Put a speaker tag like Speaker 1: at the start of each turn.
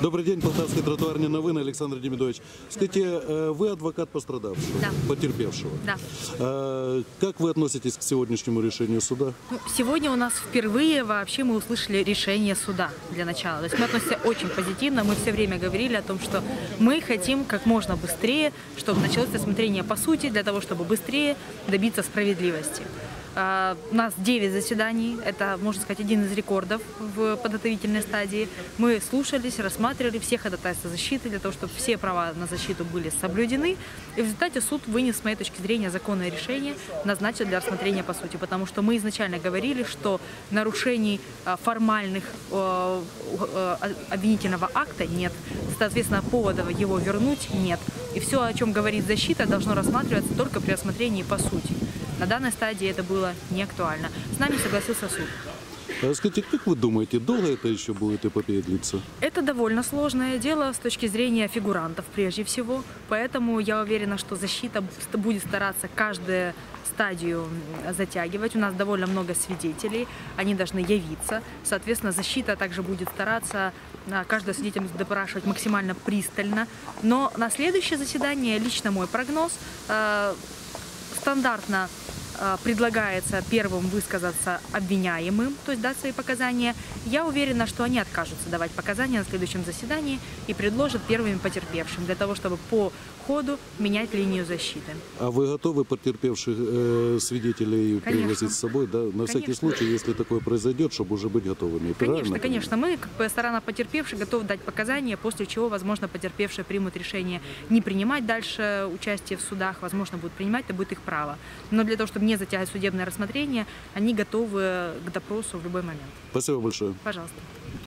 Speaker 1: Добрый день, Полтавский тротуарные новины, Александр Демидович. Скажите, вы адвокат пострадавшего,
Speaker 2: Да.
Speaker 1: потерпевшего.
Speaker 2: Да.
Speaker 1: Как вы относитесь к сегодняшнему решению суда?
Speaker 2: Сегодня у нас впервые вообще мы услышали решение суда для начала. То есть мы относимся очень позитивно. Мы все время говорили о том, что мы хотим как можно быстрее, чтобы началось рассмотрение по сути, для того, чтобы быстрее добиться справедливости. У нас 9 заседаний, это, можно сказать, один из рекордов в подготовительной стадии. Мы слушались, рассматривали все ходатайства защиты для того, чтобы все права на защиту были соблюдены. И в результате суд вынес, с моей точки зрения, законное решение, назначил для рассмотрения по сути. Потому что мы изначально говорили, что нарушений формальных обвинительного акта нет. Соответственно, поводов его вернуть нет. И все, о чем говорит защита, должно рассматриваться только при рассмотрении по сути. На данной стадии это было не актуально. С нами согласился суд.
Speaker 1: Скажите, как вы думаете, долго это еще будет эпопея длиться?
Speaker 2: Это довольно сложное дело с точки зрения фигурантов прежде всего. Поэтому я уверена, что защита будет стараться каждую стадию затягивать. У нас довольно много свидетелей, они должны явиться. Соответственно, защита также будет стараться каждого свидетеля допрашивать максимально пристально. Но на следующее заседание, лично мой прогноз, стандартно предлагается первым высказаться обвиняемым, то есть дать свои показания. Я уверена, что они откажутся давать показания на следующем заседании и предложат первыми потерпевшим, для того, чтобы по ходу менять линию защиты.
Speaker 1: А вы готовы потерпевших свидетелей пригласить с собой? Да? На всякий случай, если такое произойдет, чтобы уже быть готовыми.
Speaker 2: Конечно, конечно. Мы, как сторона потерпевших, готовы дать показания, после чего, возможно, потерпевшие примут решение не принимать дальше участие в судах, возможно, будут принимать, это будет их право. Но для того, чтобы не затягивать судебное рассмотрение, они готовы к допросу в любой момент.
Speaker 1: Спасибо большое.
Speaker 2: Пожалуйста.